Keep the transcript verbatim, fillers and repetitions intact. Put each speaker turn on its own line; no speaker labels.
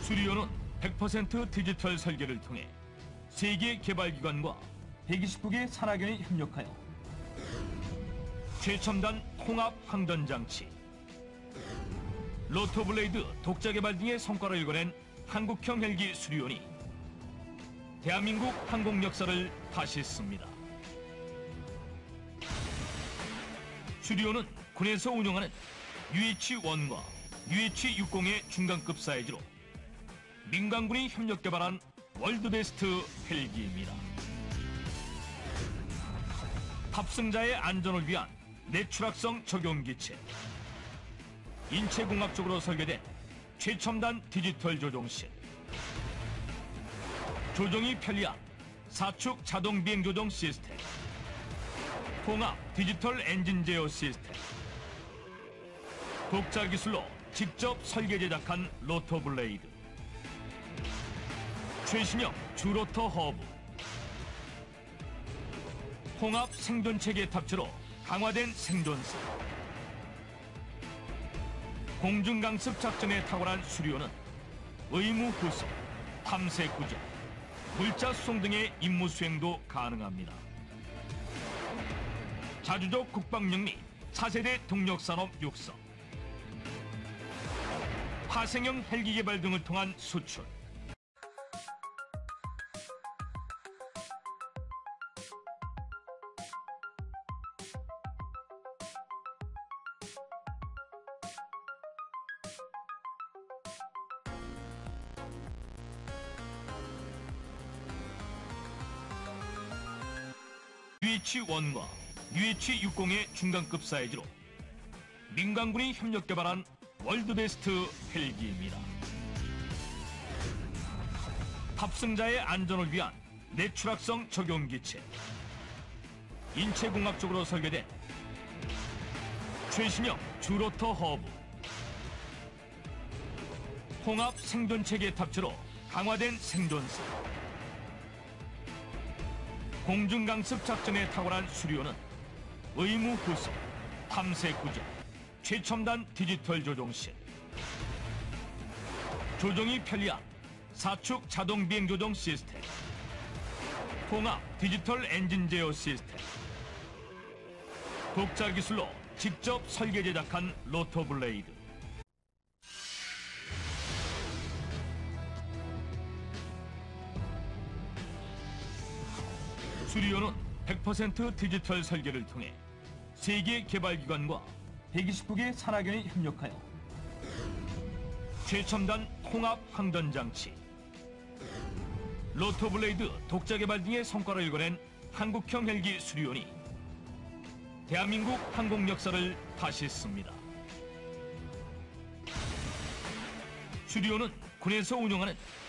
수리온은 백 퍼센트 디지털 설계를 통해 세계 개발기관과 백이십구 개 산학연이 협력하여 최첨단 통합 항전 장치, 로토블레이드 독자 개발 등의 성과를 이뤄낸 한국형 헬기 수리온이 대한민국 항공 역사를 다시 씁니다. 수리온은 군에서 운영하는 유에이치 일과 유에이치 육십의 중간급 사이즈로 민간군이 협력 개발한 월드베스트 헬기입니다. 탑승자의 안전을 위한 내추락성 적용기체, 인체공학적으로 설계된 최첨단 디지털 조종실, 조종이 편리한 사축 자동 비행 조종 시스템, 통합 디지털 엔진 제어 시스템, 독자 기술로 직접 설계 제작한 로토블레이드, 최신형 주로터 허브, 통합 생존체계 탑재로 강화된 생존성, 공중강습 작전에 탁월한 수리온은 의무 후속, 탐색 구조, 물자 수송 등의 임무 수행도 가능합니다. 자주적 국방력 및 차세대 동력산업 육성, 파생형 헬기 개발 등을 통한 수출, 유에이치 일과 유에이치 육십의 중간급 사이즈로 민간군이 협력 개발한 월드베스트 헬기입니다. 탑승자의 안전을 위한 내추락성 적용기체, 인체공학적으로 설계된 최신형 주로터 허브, 통합 생존체계 탑재로 강화된 생존성, 공중강습 작전에 탁월한 수리온은 의무 후속, 탐색 구조, 최첨단 디지털 조종실, 조종이 편리한 사축 자동 비행 조종 시스템, 통합 디지털 엔진 제어 시스템, 독자 기술로 직접 설계 제작한 로토블레이드, 수리온은 백 퍼센트 디지털 설계를 통해 세계 개발기관과 백이십구 개 산학연이 협력하여 최첨단 통합 항전 장치, 로토블레이드 독자 개발 등의 성과를 이뤄낸 한국형 헬기 수리온이 대한민국 항공 역사를 다시 씁니다. 수리온은 군에서 운영하는